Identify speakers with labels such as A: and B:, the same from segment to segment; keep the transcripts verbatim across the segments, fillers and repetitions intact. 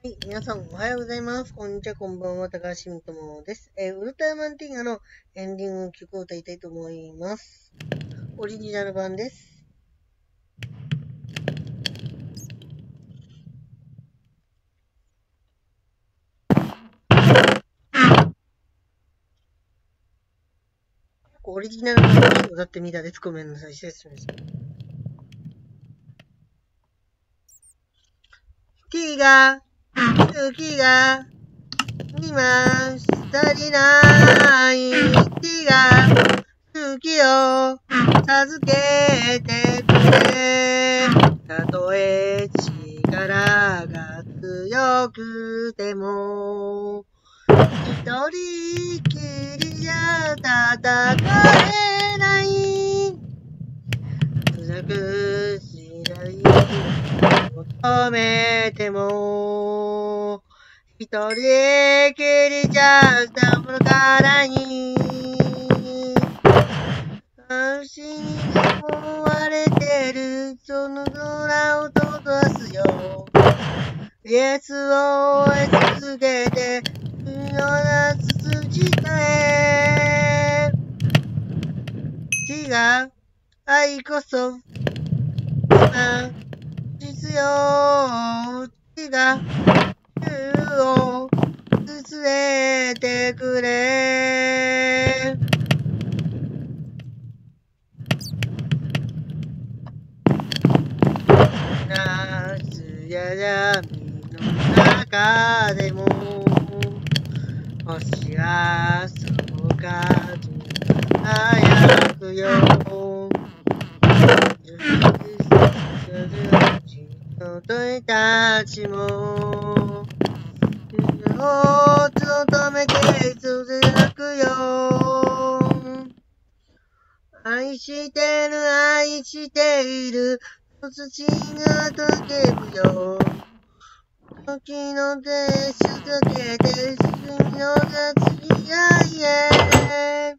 A: はい、皆さんおはようございます。こんにちは、こんばんは、高橋みともです。えー、ウルトラマンティガのエンディング曲を歌いたいと思います。オリジナル版です。オリジナル版で歌ってみたです。ごめんなさい、失礼しました。月が、月が、今、足りない月が、月を授けてくれ。たとえ力が強くても、一人きりじゃ戦えない。辛くしない求めても、一人きりじゃ守らない。安心に覆われてるその空を閉ざすよ。イエスを追い続けて、不要な筋へ。違う、愛こそ、今、必要。違う、宙を進めてくれ。夏や闇の中でも星はそうかと輝くよ。人たちも夢を求めて続くよ。愛してる愛している土が溶けるよ。時の手しかけて水の夏へ。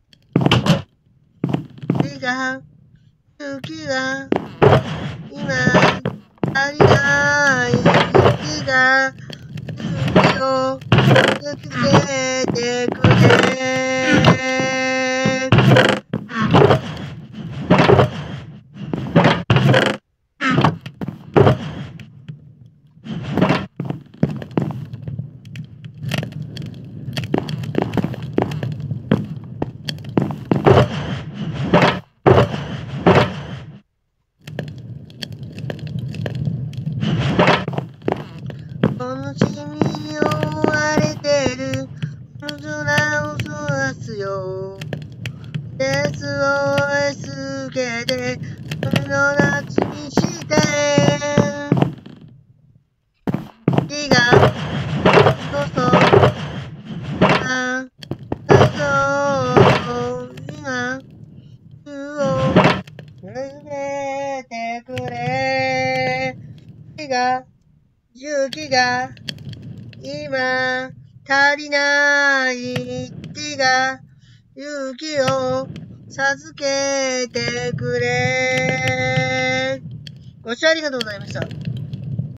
A: 月が、月が、今、足りない月が、月をつけてくれ。悲しみに覆われてる空をそらすよ。エスオーエス けて夜の夏にして日がこそあそう今湯を抜けてくれ。日が雪が今足りない月が雪を授けてくれ。ご視聴ありがとうございました。